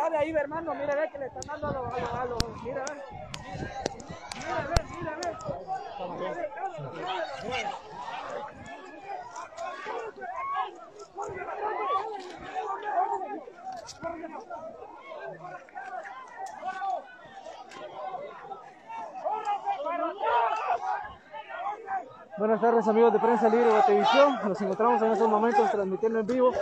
Mira ahí, hermano, mira, ve que le están dando a los, mira, ve. Mira, ve. Buenas tardes, amigos de Prensa Libre Guatevisión. Nos encontramos en estos momentos transmitiendo en vivo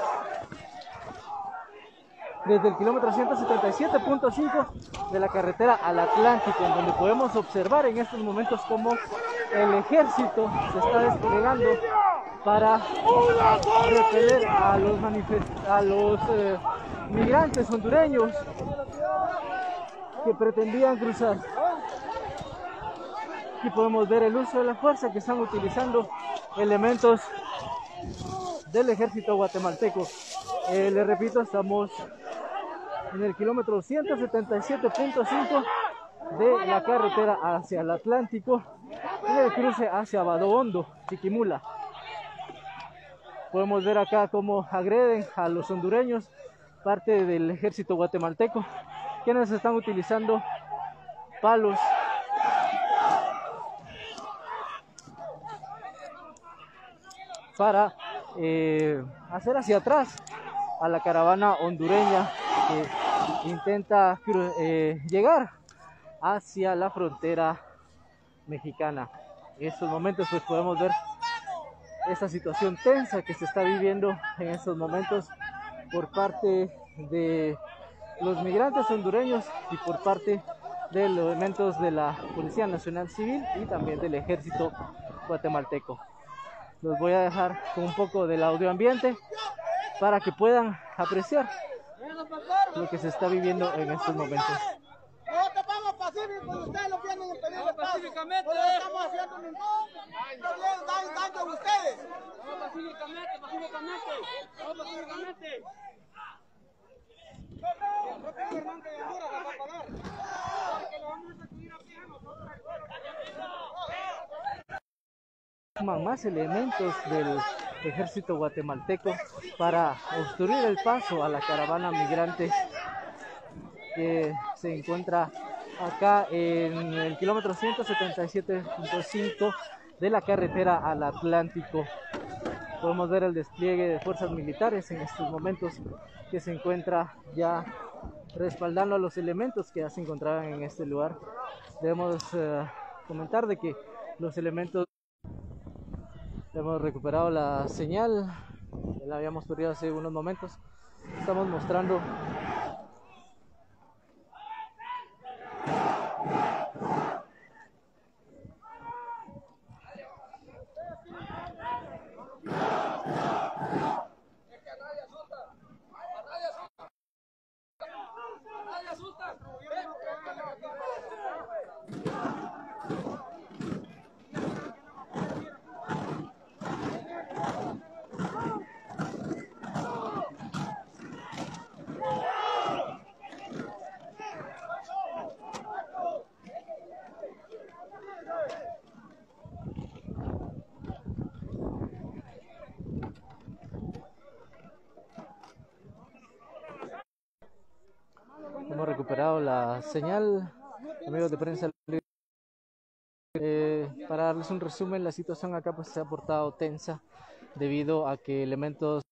desde el kilómetro 177.5 de la carretera al Atlántico, en donde podemos observar en estos momentos cómo el ejército se está desplegando para repeler a los migrantes hondureños que pretendían cruzar. Aquí podemos ver el uso de la fuerza que están utilizando elementos del ejército guatemalteco. Les repito, estamos en el kilómetro 177.5 de la carretera hacia el Atlántico, en el cruce hacia Vado Hondo, Chiquimula. Podemos ver acá cómo agreden a los hondureños, parte del ejército guatemalteco, quienes están utilizando palos para hacer hacia atrás a la caravana hondureña que intenta llegar hacia la frontera mexicana. En estos momentos pues podemos ver esta situación tensa que se está viviendo en estos momentos por parte de los migrantes hondureños y por parte de los elementos de la Policía Nacional Civil y también del ejército guatemalteco. Los voy a dejar con un poco del audio ambiente para que puedan apreciar lo que se está viviendo en estos momentos. Nosotros estamos pacíficos, ustedes lo vienen a pedir el paso. No le estamos haciendo ningún daño a ustedes. Vamos pacíficamente. Vamos pacíficamente. El propio gobernante de Honduras la va a pagar. Porque lo vamos a sacudir aquí a nosotros. Más elementos del ejército guatemalteco para obstruir el paso a la caravana migrante que se encuentra acá en el kilómetro 177.5 de la carretera al Atlántico. Podemos ver el despliegue de fuerzas militares en estos momentos que se encuentra ya respaldando a los elementos que ya se encontraban en este lugar. Debemos comentar de que los elementos hemos recuperado la señal, la habíamos perdido hace unos momentos. Estamos mostrando hemos recuperado la señal, amigos de Prensa Libre. Para darles un resumen, la situación acá pues se ha portado tensa debido a que elementos